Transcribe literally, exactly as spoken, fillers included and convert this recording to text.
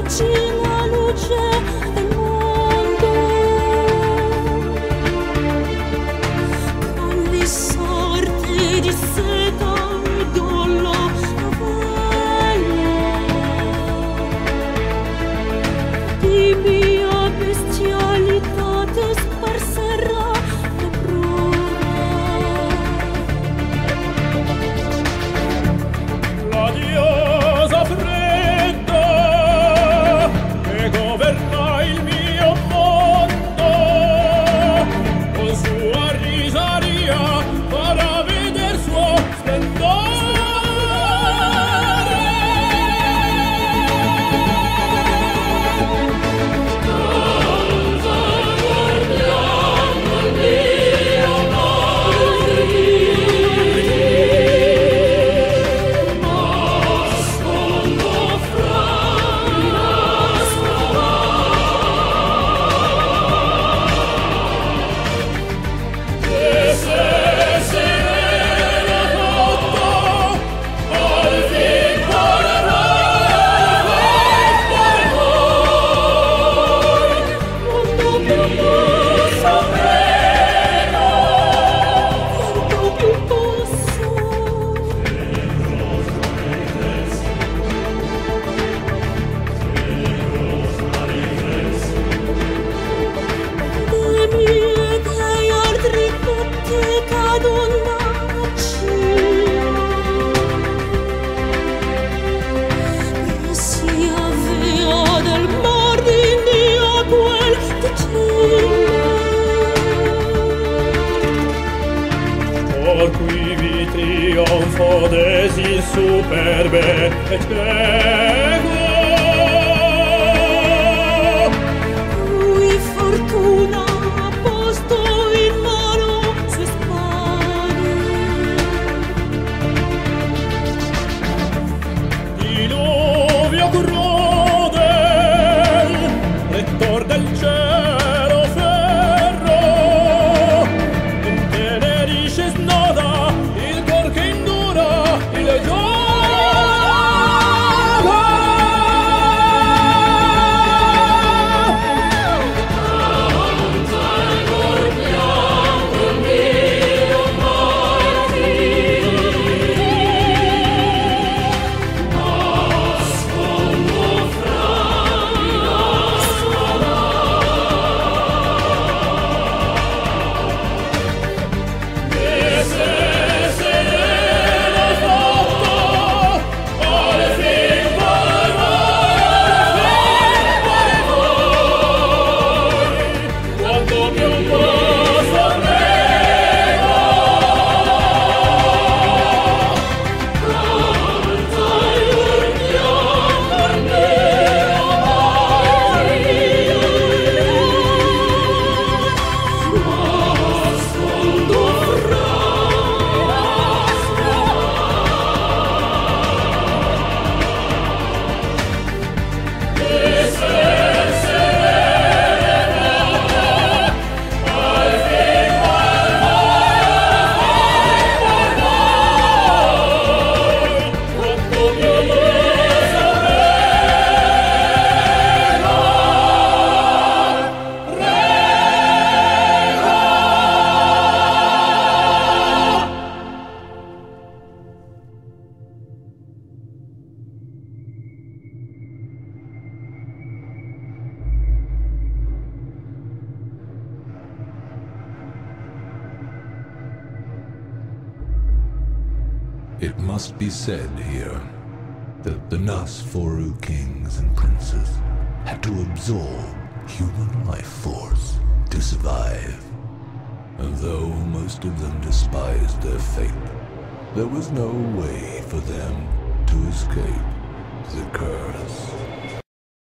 regina luce del mondo, con le sorti di seta e dollo novella, di mia bestialità te sparserà le prove. La diosa fredda che governa il mio mondo, con sua risaria farà veder suo splendore. Por cui vi trionfo desi superbe et cego, cui fortuna ha posto in mano sue spade. Diluvio crudel, rettor del cielo ferro, intenerisce snoda il cor che indura il gioco. It must be said here that the Nosforu kings and princes had to absorb human life force to survive. And though most of them despised their fate, there was no way for them to escape the curse.